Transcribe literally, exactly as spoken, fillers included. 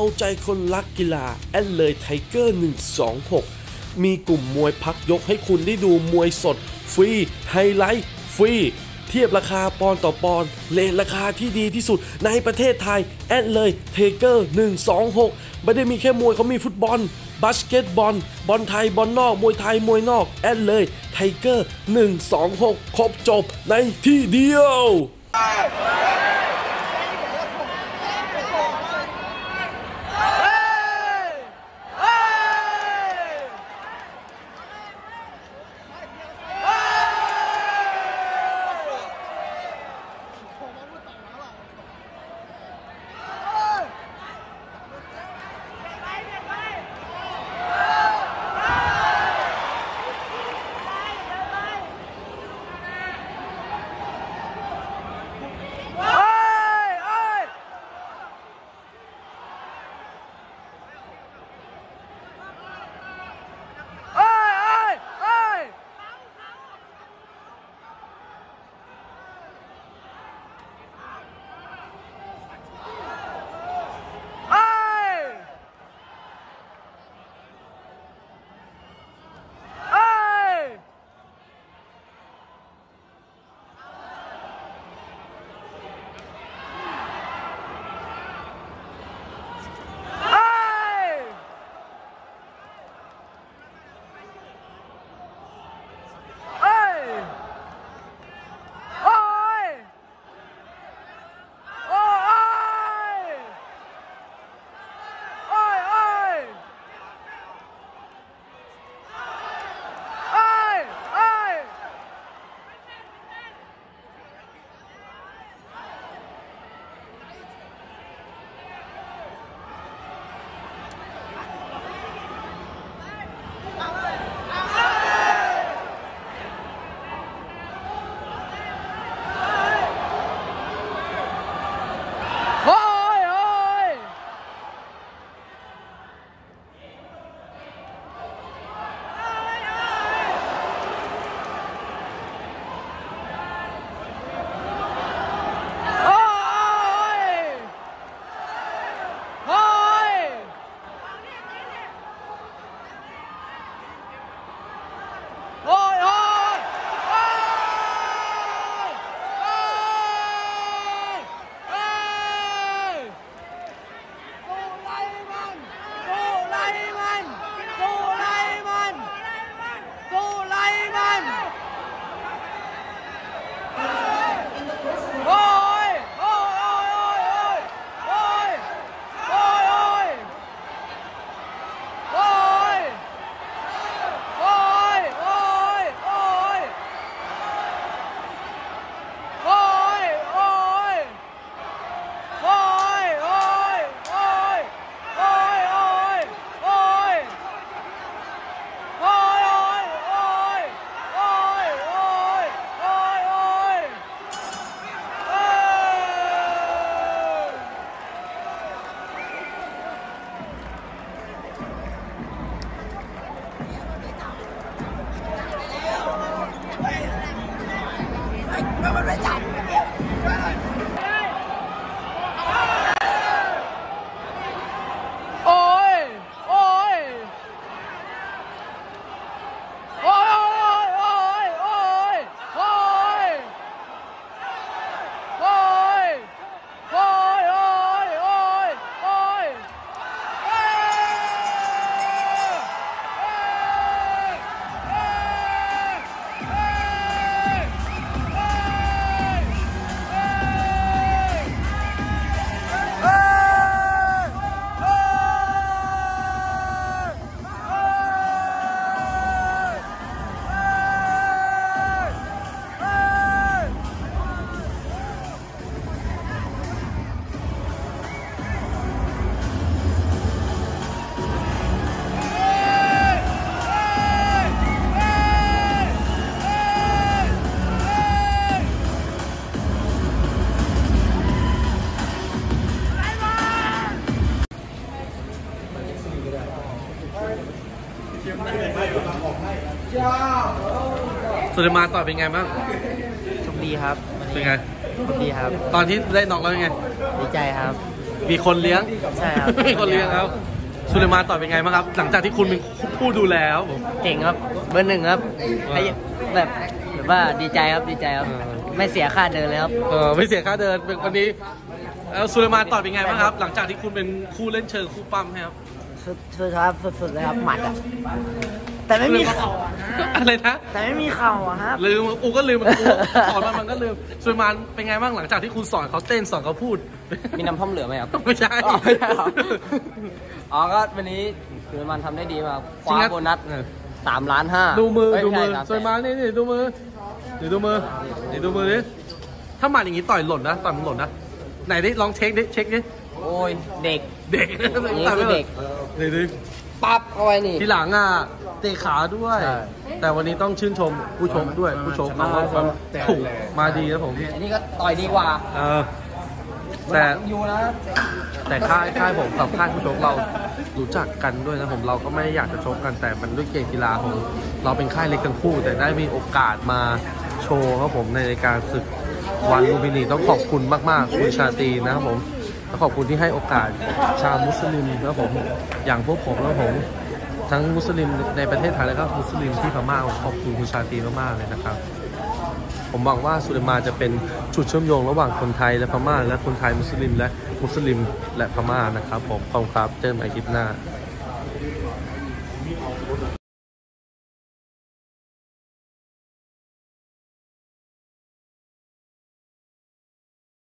ใจคนรักกีฬาแอดเลยไทเกอร์หนึ่งสองหกมีกลุ่มมวยพักยกให้คุณได้ดูมวยสดฟรีไฮไลท์ฟรีเทียบราคาปอนต่อปอนเลทราคาที่ดีที่สุดในประเทศไทยแอดเลยไทเกอร์หนึ่งสองหกไม่ได้มีแค่มวยเขามีฟุตบอลบาสเกตบอลบอลไทยบอลนอกมวยไทยมวยนอกแอดเลยไทเกอร์หนึ่งสองหกครบจบในที่เดียวสุเลมานต่อยเป็นไงบ้างโชคดีครับเป็นไงโชคดีครับตอนที่ได้น็อกแล้วเป็นไงดีใจครับมีคนเลี้ยงใช่ครับมีคนเลี้ยงครับสุเลมานต่อยเป็นไงบ้างครับ หลังจากที่คุณเป็นผู้ดูแลครับผมเก่งครับเบอร์หนึ่งครับว้าวแบบแบบว่าดีใจครับดีใจครับเออไม่เสียค่าเดินเลยครับเออไม่เสียค่าเดินเป็นวันนี้เอ่อสุเลมานต่อยเป็นไงบ้างครับ หลังจากที่คุณเป็นคู่เล่นเชิงคู่ปั้มให้ครับสุดสุดครับสุดๆเลยครับหมัดอ่ะแต่ไม่มีเข่าอะฮะอะไรนะแต่ไม่มีเข่าอะครับลืมกูก็ลืมมันกูสอนมันมันก็ลืมสุเลมานเป็นไงบ้างหลังจากที่คุณสอนเขาเต้นสอนเขาพูดมีน้ำท่อมเหลือไหมครับไม่ใช่อ๋อไม่ใช่ครับ อ๋อก็วันนี้คือมันทำได้ดีมากคว้าโบนัสเออสามล้านห้าดูมือเยดูมือไใช่สุเลมานนี่นี่ดูมือเดี๋ยวดูมือเดี๋ยวดูมือดิถ้าหมัดอย่างงี้ต่อยหล่นนะต่อยมันหล่นนะไหนดิลองเช็คดิเช็คดิโอ้ยเด็กเด็กนี่ต่อยคืไม่อหล่นเด็กเดี๋ยวดิปั๊บเข้าไปนี่ทีหลังอ่ะเตะขาด้วยใช่แต่วันนี้ต้องชื่นชมผู้ชมด้วยผู้ชมเขาก็ถูกมาดีนะผมอันนี้ก็ต่อยดีกว่าเออแต่อยู่นะแต่ค่ายค่ายผมกับค่ายผู้ชมเรารู้จักกันด้วยนะผมเราก็ไม่อยากจะชกกันแต่มันด้วยเกมกีฬาของเราเป็นค่ายเล็กทั้งคู่ แต่ได้มีโอกาสมาโชว์ครับผมในรายการศึกวันลูมพินีต้องขอบคุณมากๆคุณชาตรีนะครับผมและขอบคุณที่ให้โอกาสชาวมุสลิมนะครับผมอย่างพวกผมแล้วผมทั้งมุสลิมในประเทศไทยและก็มุสลิมที่พม่าขอบคุณคุณชาตรีมากๆเลยนะครับ ผมหวังว่าสุเลมานจะเป็นจุดเชื่อมโยงระหว่างคนไทยและพม่าและคนไทยมุสลิมและมุสลิมและพม่านะครับผมขอบคุณครับเจอกันใหม่คลิปหน้า